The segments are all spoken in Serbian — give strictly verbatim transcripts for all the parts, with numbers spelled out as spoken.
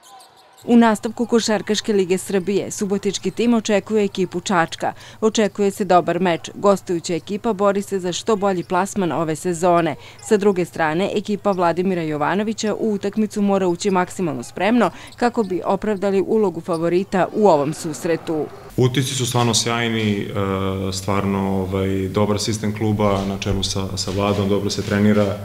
U nastavku Košarkaške lige Srbije subotički tim očekuje ekipu Čačka. Očekuje se dobar meč. Gostujuća ekipa bori se za što bolji plasman ove sezone. Sa druge strane, ekipa Vladimira Jovanovića u utakmicu mora ući maksimalno spremno kako bi opravdali ulogu favorita u ovom susretu. Utisci su stvarno sjajni, stvarno dobar sistem kluba na čelu sa Vladom, dobro se trenira.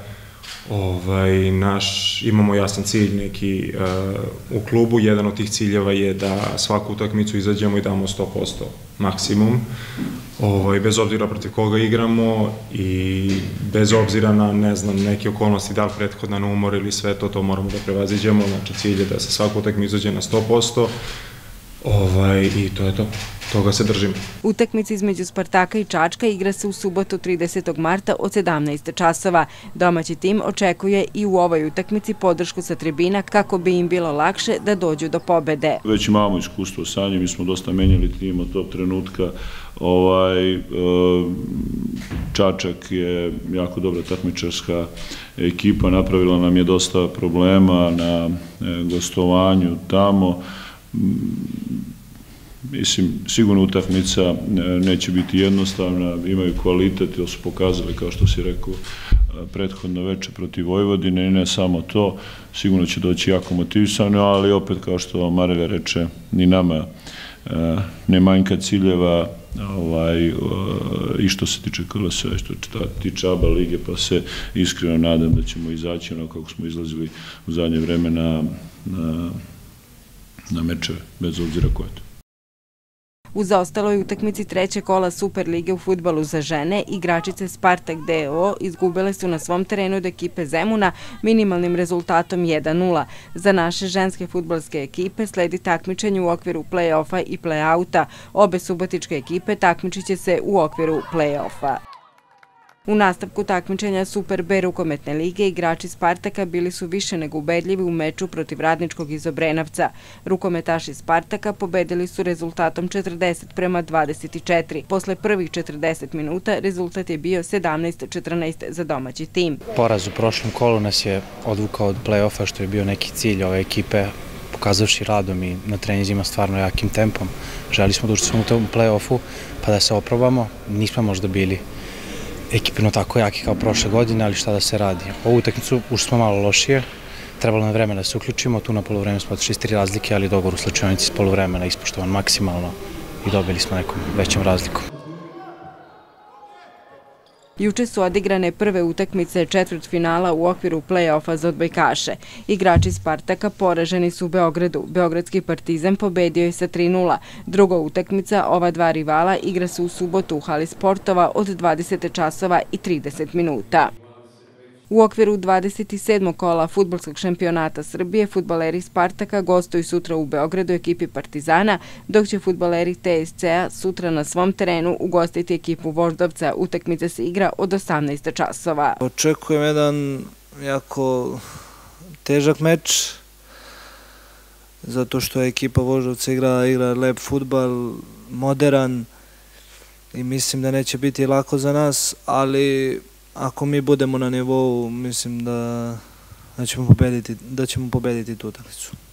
Imamo jasan cilj neki u klubu. Jedan od tih ciljeva je da svaku utakmicu izađemo i damo sto posto maksimum, bez obzira protiv koga igramo i bez obzira na, ne znam, neke okolnosti, da li prethodna na umor ili sve to, to moramo da prevaziđemo. Znači, cilj je da se svaku utakmicu izađe na sto posto i to je to. Toga se držimo. Utakmica između Spartaka i Čačka igra se u subotu tridesetog marta od sedamnaest časova. Domaći tim očekuje i u ovoj utakmici podršku sa tribina kako bi im bilo lakše da dođu do pobede. Već imamo iskustvo sa njim, mi smo dosta menjali tim od tog trenutka. Čačak je jako dobra takmičarska ekipa, napravila nam je dosta problema na gostovanju tamo. Mislim, sigurno utakmica neće biti jednostavna, imaju kvalitet, to su pokazali, kao što si rekao, prethodno veče protiv Vojvodine i ne samo to, sigurno će doći jako motivisano, ali opet, kao što Marelja reče, ni nama ne manjka ciljeva i što se tiče K L S-a i što se tiče A B A lige, pa se iskreno nadam da ćemo izaći ono kako smo izlazili u zadnje vreme na mečeve, bez obzira ko je to. U zaostaloj utakmici trećeg kola Superlige u fudbalu za žene, igračice Spartak D O O izgubile su na svom terenu od ekipe Zemuna minimalnim rezultatom jedan nula. Za naše ženske fudbalske ekipe sledi takmičenje u okviru play-offa i play-outa. Obe subotičke ekipe takmičit će se u okviru play-offa. U nastavku takmičenja Super B rukometne lige igrači Spartaka bili su više nego ubedljivi u meču protiv Radničkog iz Obrenovca. Rukometaši Spartaka pobedili su rezultatom četrdeset prema dvadeset četiri. Posle prvih četrdeset minuta rezultat je bio sedamnaest četrnaest za domaći tim. Poraz u prošlom kolu nas je odvukao od play-offa, što je bio neki cilj ove ekipe, pokazavši radom i na treninzima stvarno jakim tempom. Želi smo da učestvujemo u tom play-offu pa da se oprobamo. Nismo možda bili ekipno tako jaki kao prošle godine, ali šta da se radi. Ovu utakmicu ušli smo malo lošije, trebalo nam vremena da se uključimo, tu na poluvreme smo otišli s tri razlike, ali dogovor u slučajnici s poluvremena ispoštovan maksimalno i dobili smo nekom većom razlikom. Juče su odigrane prve utakmice četvrtfinala u okviru play-offa za odbojkaše. Igrači Spartaka poraženi su u Beogradu. Beogradski Partizan pobedio je sa tri nula. Druga utakmica ova dva rivala igra se u subotu u hali sportova od dvadeset časova i trideset minuta. U okviru dvadeset sedmog kola fudbalskog šampionata Srbije fudbaleri Spartaka gostuju sutra u Beogradu ekipi Partizana, dok će fudbaleri T S C-a sutra na svom terenu ugostiti ekipu Voždovca. Utakmica se igra od osamnaest časova. Očekujem jedan jako težak meč, zato što ekipa Voždovca igra lep fudbal, modern i mislim da neće biti lako za nas, ali ako mi budemo na nivou, mislim da ćemo pobediti tu utakmicu.